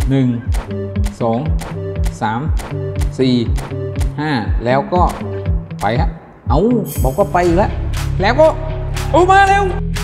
1 2 3 4 5แล้วก็ไปฮะเอาบอกก็ไปอีกแล้วก็มาแล้ว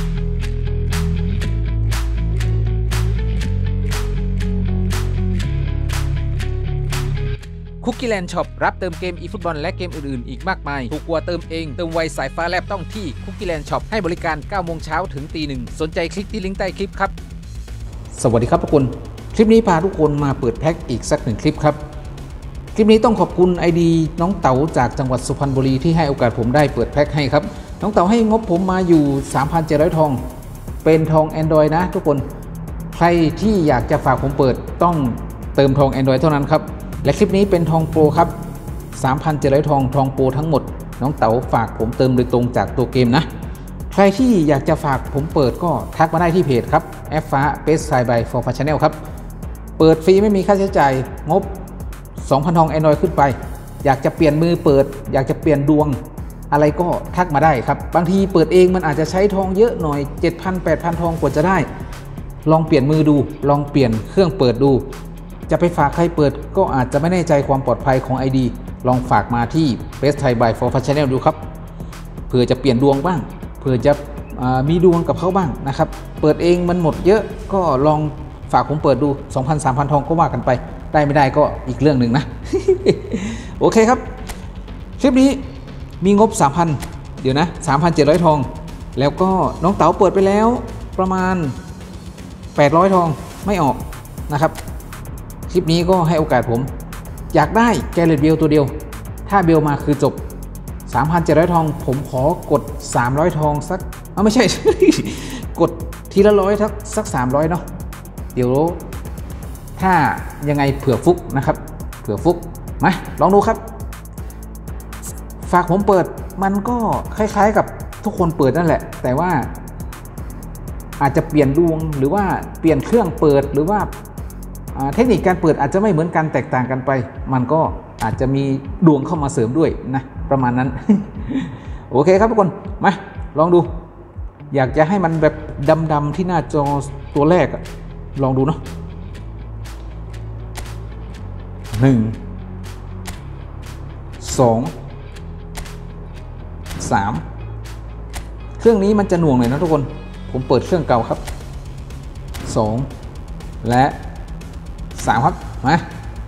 คุกกี้แลนด์ช็อปรับเติมเกมอีฟุตบอลและเกมอื่นๆอีกมากมายถูกกว่าเติมเองเติมไวสายฟ้าแลบต้องที่คุกกี้แลนด์ช็อปให้บริการ9 โมงเช้าถึงตี 1สนใจคลิกที่ลิงก์ใต้คลิปครับสวัสดีครับทุกคนคลิปนี้พาทุกคนมาเปิดแพ็คอีกสัก1คลิปครับคลิปนี้ต้องขอบคุณ ID น้องเต๋าจากจังหวัดสุพรรณบุรีที่ให้โอกาสผมได้เปิดแพ็คให้ครับน้องเต๋าให้งบผมมาอยู่ 3,700 ทองเป็นทอง Android นะทุกคนใครที่อยากจะฝากผมเปิดต้องเติมทอง Android เท่านั้นครับและคลิปนี้เป็นทองโปรครับ 3,700 ทองโปรทั้งหมดน้องเต๋าฝากผมเติมโดยตรงจากตัวเกมนะใครที่อยากจะฝากผมเปิดก็ทักมาได้ที่เพจครับแอปฟ้าเบสไซด์บายfor fun channel ครับเปิดฟรีไม่มีค่าใช้จ่ายงบ 2,000 ทอง Android ขึ้นไปอยากจะเปลี่ยนมือเปิดอยากจะเปลี่ยนดวงอะไรก็ทักมาได้ครับบางทีเปิดเองมันอาจจะใช้ทองเยอะหน่อย 7,000 8,000 ทองกว่าจะได้ลองเปลี่ยนมือดูลองเปลี่ยนเครื่องเปิดดูจะไปฝากใครเปิดก็อาจจะไม่แน่ใจความปลอดภัยของ ID ลองฝากมาที่ Best Thai by for Fun Channel ดูครับเผื่อจะเปลี่ยนดวงบ้างเผื่อจะมีดวงกับเขาบ้างนะครับเปิดเองมันหมดเยอะก็ลองฝากผมเปิดดู 2,000 3,000 ทองก็ว่ากันไปได้ไม่ได้ก็อีกเรื่องหนึ่งนะ โอเคครับคลิปนี้มีงบ 3,000 เดี๋ยวนะ 3,700 ทองแล้วก็น้องเต๋าเปิดไปแล้วประมาณ800 ทองไม่ออกนะครับคลิปนี้ก็ให้โอกาสผมอยากได้แกเรตเบลตัวเดียวถ้าเบลมาคือจบ 3,700 ทองผมขอกด300 ทองสักไม่ใช่ กดทีละร้อยสัก300เนาะเดี๋ยวถ้ายังไงเผื่อฟุกนะครับเผื่อฟุกมาลองดูครับฝากผมเปิดมันก็คล้ายๆกับทุกคนเปิดนั่นแหละแต่ว่าอาจจะเปลี่ยนดวงหรือว่าเปลี่ยนเครื่องเปิดหรือว่าเทคนิคการเปิดอาจจะไม่เหมือนกันแตกต่างกันไปมันก็อาจจะมีดวงเข้ามาเสริมด้วยนะประมาณนั้น โอเคครับทุกคนมาลองดูอยากจะให้มันแบบดำๆที่หน้าจอตัวแรกลองดูเนาะ1 2 3เครื่องนี้มันจะหน่วงหน่อยนะทุกคนผมเปิดเครื่องเก่าครับ2และ3ครับมา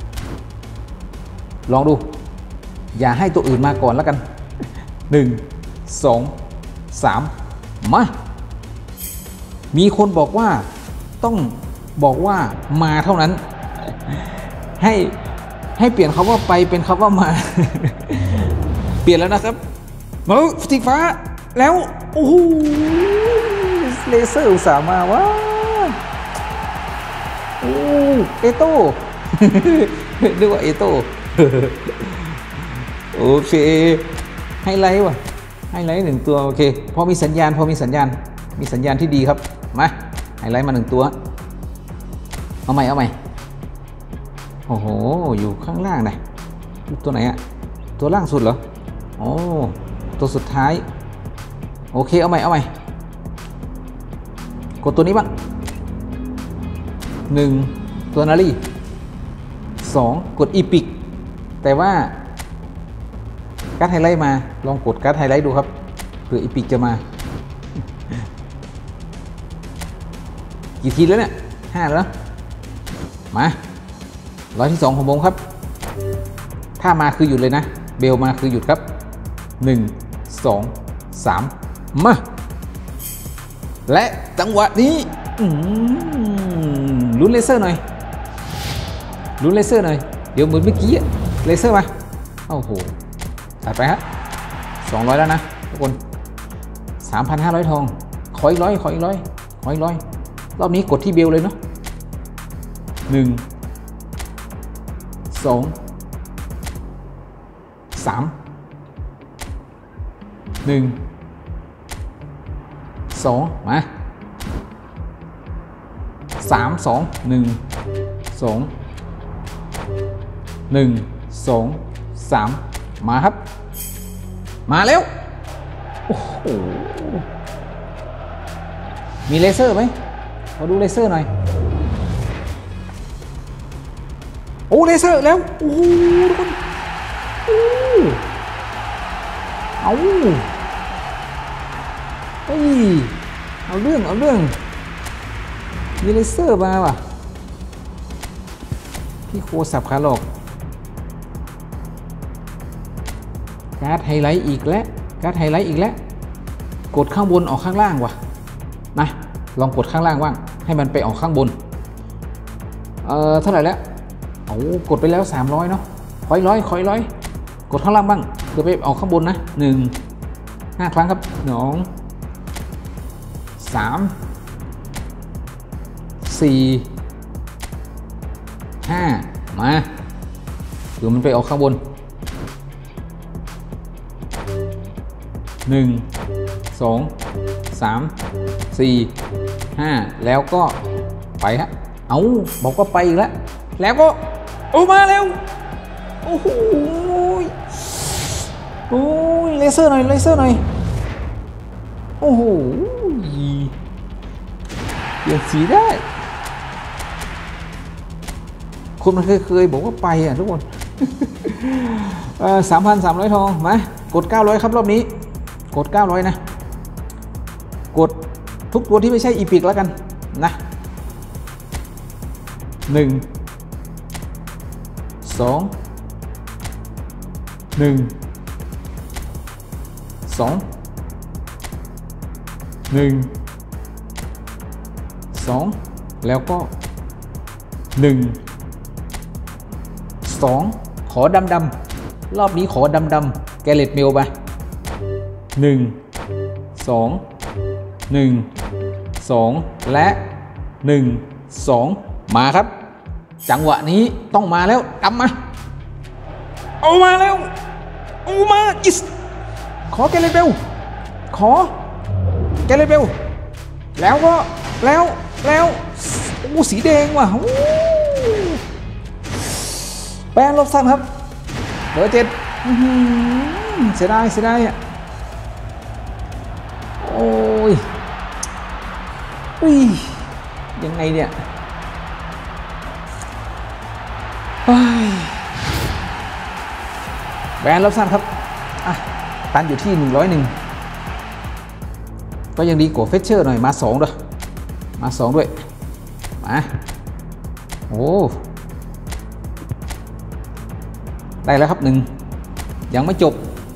ลองดูอย่าให้ตัวอื่นมาก่อนแล้วกัน1 2 3มามีคนบอกว่าต้องบอกว่ามาเท่านั้นให้เปลี่ยนคำว่าไปเป็นคำว่ามา เปลี่ยนแล้วนะครับมาสีฟ้าแล้วโอ้โหเลเซอร์อุตส่าห์มาว้าโอ้เอโต้นึกว่าเอโต้โอเคไฮไลท์ว่ะไฮไลท์1 ตัวโอเคพอมีสัญญาณมีสัญญาณที่ดีครับมาไฮไลท์มา1 ตัวเอาใหม่โอ้โหอยู่ข้างล่างนะตัวไหนอะตัวล่างสุดเหรอโอ้ตัวสุดท้ายโอเคเอาใหม่กดตัวนี้บ้าง1ตัวนารี2กดอีพิกแต่ว่าการ์ดไฮไลท์มาลองกดการ์ดไฮไลท์ดูครับเผื่ออีพิกจะมากี่ทีแล้วเนี่ย5แล้วมาร้อยที่2ของผมครับถ้ามาคือหยุดเลยนะเบลมาคือหยุดครับ1 2 3มาและจังหวะนี้ลุ้นเลเซอร์หน่อยเดี๋ยวเหมือนเมื่อกี้เลเซอร์มาโอ้โหตัดไปฮะ200แล้วนะทุกคน 3,500 ทองขออีกร้อยรอบนี้กดที่เบลเลยเนาะ1 2 3 1 2มา3 2 1 2 1 2 3มาครับมาแล้วโอ้โหมีเลเซอร์ไหมขอดูเลเซอร์หน่อยโอ้เลเซอร์แล้วโอ้โหทุกคนเอาเฮ้ยเอาเรื่องมีเลเซอร์มาว่ะพี่โคสับขาหลอกการ์ดไฮไลท์อีกแล้วกดข้างบนออกข้างล่างว่ะนะลองกดข้างล่างบ้างให้มันไปออกข้างบนเท่าไหร่แล้วโอ้กดไปแล้ว300เนาะคอยร้อยกดข้างล่างบ้างเดี๋ยวไปออกข้างบนนะ5 ครั้งครับ2 3 4 5มาเดี๋ยวมันไปออกข้างบน1 2 3 4 5แล้วก็ไปฮะเอาบอกว่าไปอีกแล้วก็มาแล้วโอ้โหเลเซอร์หน่อยโอ้โหเปลี่ยนสีได้คนมันเคยบอกว่าไปอ่ะทุกคน 3,300 ทองมากด900ครับรอบนี้กด900นะกดทุกตัวที่ไม่ใช่อีพิกแล้วกันนะ1 2 1 2 1 2แล้วก็1 2ขอดำรอบนี้ขอดำแกเล็ตเมลไป1 2 1 2และ1 2มาครับจังหวะนี้ต้องมาแล้วดำมาเอามาแล้วมาอิสขอแกเล็ตเมลแล้วก็แล้วโอ้สีแดงว่ะแปลงลบซ้ำครับเบอร์7เสียดายอ่ะโอ้ยยังไงเนี่ยแบรนด์รับสั้นครับตันอยู่ที่101ก็ยังดีกว่าเฟชเชอร์หน่อยมา2ด้วยมาโอ้ได้แล้วครับ1ยังไม่จบ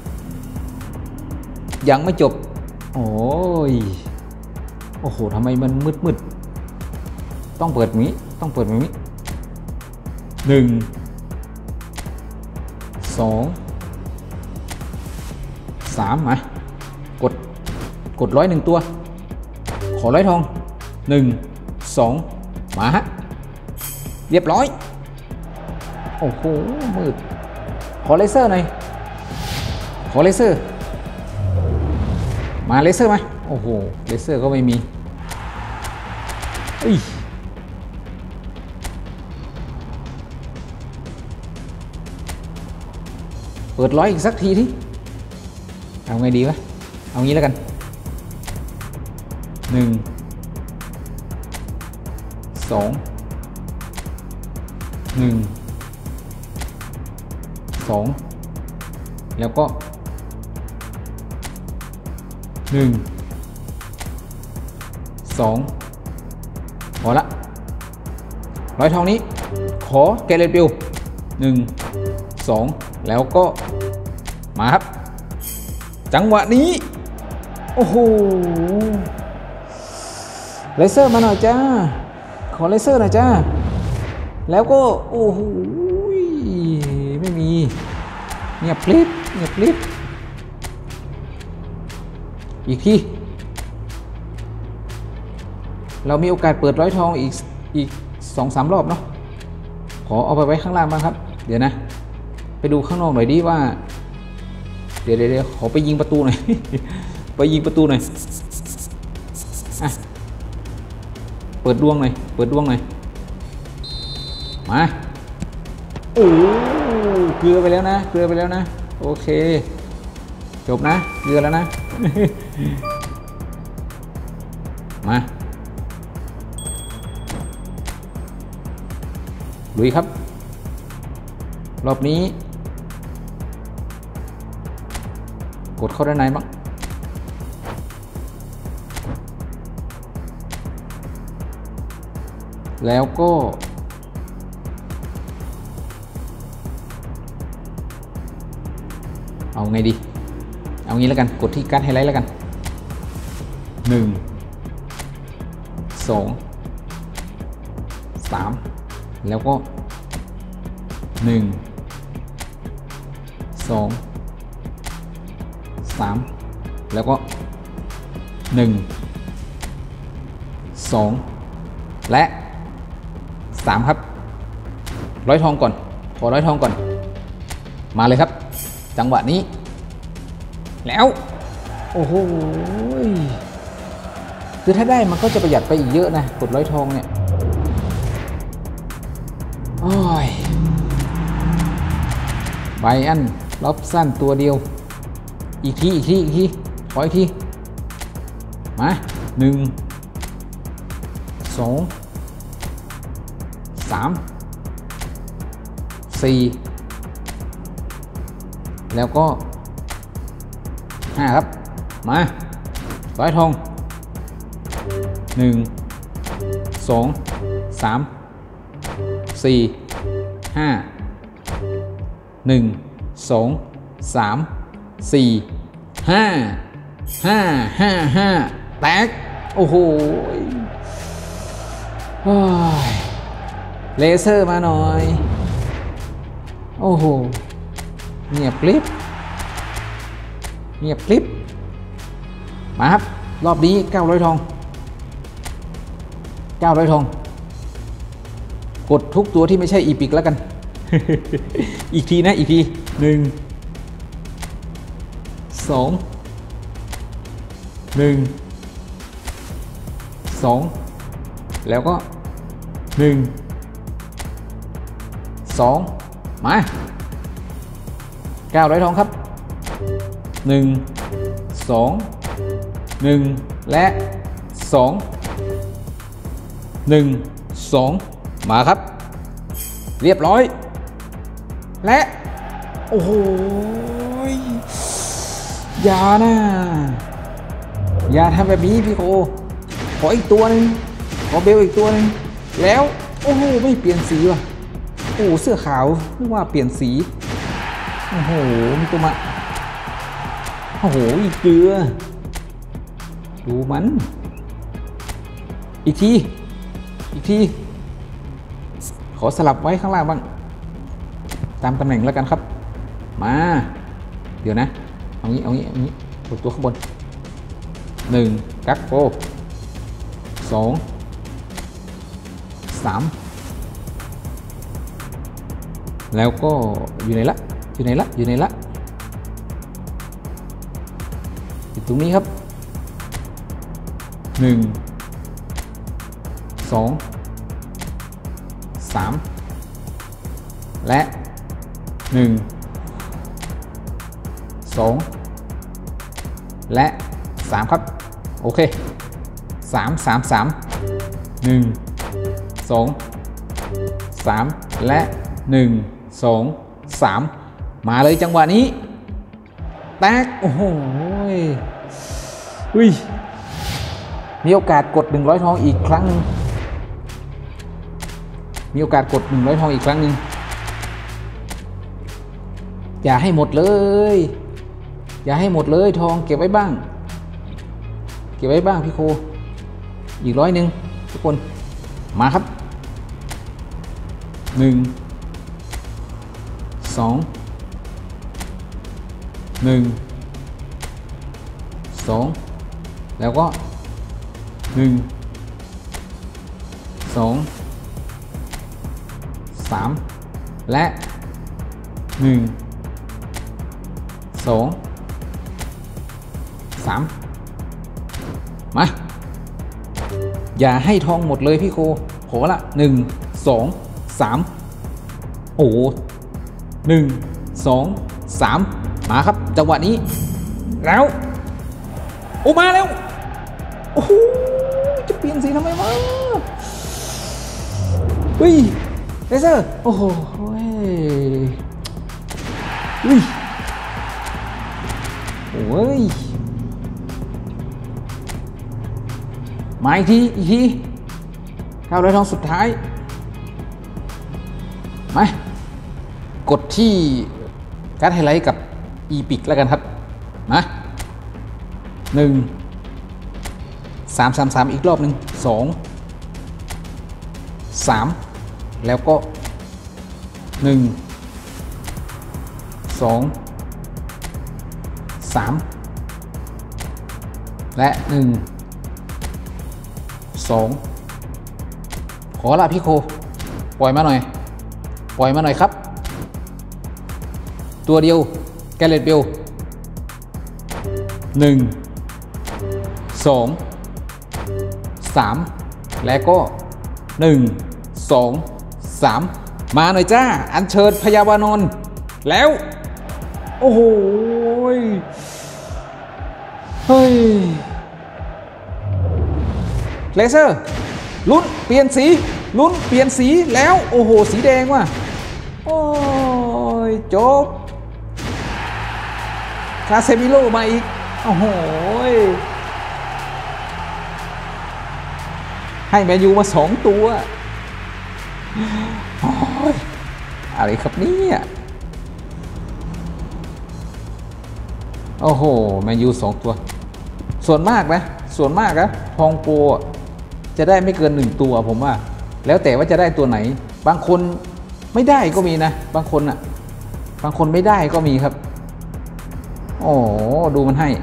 โอ้โหทำไมมันมืดต้องเปิดนี้1 2 3มากด101ตัวขอ100 ทอง1 2มาฮะเรียบร้อยโอ้โหมืดขอเลเซอร์หน่อยมาเลเซอร์มาโอ้โหเลเซอร์ก็ไม่มีเปิด100อีกสักทีที่เอาไงดีวะเอางี้แล้วกัน1 2 1 2แล้วก็1 2พอละ100 ทองนี้ขอแกเรตบิล1 2แล้วก็มาครับจังหวะนี้โอ้โหเลเซอร์มาหน่อยจ้าขอเลเซอร์หน่อยจ้าแล้วก็โอ้โหไม่มีเงียบพลิบอีกทีเรามีโอกาสเปิด100 ทองอีก 2-3 รอบเนาะขอเอาไปไว้ข้างล่างบ้างครับเดี๋ยวนะไปดูข้างนอกหน่อยดิว่าเดี๋ยวขอไปยิงประตูหน่อย เปิดดวงหน่อยมาโอ้เกลือไปแล้วนะโอเคจบนะเกลือแล้วนะ มาลุยครับรอบนี้กดเข้าด้านในบ้างแล้วก็เอาไงดีเอางี้แล้วกันกดที่การ์ดไฮไลท์แล้วกัน1 2 3แล้วก็1 2 3แล้วก็1 2และ3ครับร้อยทองก่อนขอร้อยทองก่อนมาเลยครับจังหวะนี้แล้วโอ้โหคือถ้าได้มันก็จะประหยัดไปอีกเยอะนะกดร้อยทองเนี่ยโอ้ยไบอันล็อบสั้นตัวเดียวอีกทีขออีกทีมา1 2 3 4แล้วก็5ครับมาร้อยทอง1 2 3 4 5 1 2 3 4 5 แตกโอ้โหเลเซอร์มาหน่อยโอ้โหเงียบกริบมาครับรอบนี้900ทองกดทุกตัวที่ไม่ใช่อีพิกแล้วกัน อีกทีนะอีกที1 2 1 2แล้วก็1 2มา900ทองครับ1 2 1และ2 1 2มาครับเรียบร้อยและโอ้โหอย่านะอย่าทำแบบนี้พี่โคขออีกตัวนึงขอเบลอีกตัวนึงแล้วโอ้โหไม่เปลี่ยนสีว่ะโอ้เสื้อขาวนึกว่าเปลี่ยนสีโอ้โหมีตัวมาโอ้โหอีกเกลือดูมันอีกทีขอสลับไว้ข้างล่างบ้างตามตำแหน่งแล้วกันครับมาเดี๋ยวนะเอางี้กดตัวข้างบน1กักโฟ2 3แล้วก็อยู่ไหนละอยู่ตรงนี้ครับ1 2 3และ1 2และ3ครับโอเค3 1 2 3และ1 2 3มาเลยจังหวะนี้แตกโอ้โหมีโอกาสกด100ทองอีกครั้งนึงอย่าให้หมดเลยทองเก็บไว้บ้างพี่โคอีก100ทุกคนมาครับ1 2 1 2แล้วก็1 2 3และ1 2 3มาอย่าให้ทองหมดเลยพี่โคขอละ1 2 3โอ้1 2 3มาครับจังหวะนี้แล้วโอ้มาแล้วโอ้โหจะเปลี่ยนสีทำไมวะเลเซอร์โอ้โหอุ้ยโอ้ยมาอีกที900 ทองสุดท้ายมากดที่การ์ดไฮไลท์กับอีพิกแล้วกันครับมา3 อีกรอบหนึ่ง2 3แล้วก็1 2 3และ1 2ขอละพี่โคปล่อยมาหน่อยครับตัวเดียวแกเรตเบล1 2 3และก็1 2 3มาหน่อยจ้าอัญเชิญพยาวานนท์แล้วโอ้โหเฮ้ยเลเซอร์ลุ้นเปลี่ยนสีแล้วโอ้โหสีแดงว่ะโอ้ยจบคาเซมิโร่มาอีกโอ้โหให้แมนยูมา2 ตัวอะไรครับเนี่ยโอ้โหแมนยู2 ตัวส่วนมากนะทองโปรจะได้ไม่เกิน1 ตัวผมว่าแล้วแต่ว่าจะได้ตัวไหนบางคนไม่ได้ก็มีนะบางคนไม่ได้ก็มีครับโอ้ดูมันให้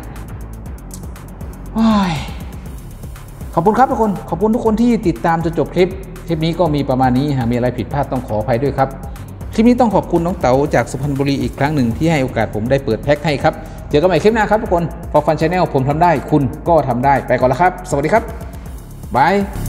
ขอบคุณครับทุกคนขอบคุณทุกคนที่ติดตามจนจบคลิปนี้ก็มีประมาณนี้หากมีอะไรผิดพลาดต้องขออภัยด้วยครับคลิปนี้ต้องขอบคุณน้องเต๋าจากสุพรรณบุรีอีกครั้งหนึ่งที่ให้โอกาสผมได้เปิดแพ็คให้ครับเจอกันใหม่คลิปหน้าครับทุกคนพอฟันชาแนลผมทำได้คุณก็ทำได้ไปก่อนแล้วครับสวัสดีครับบาย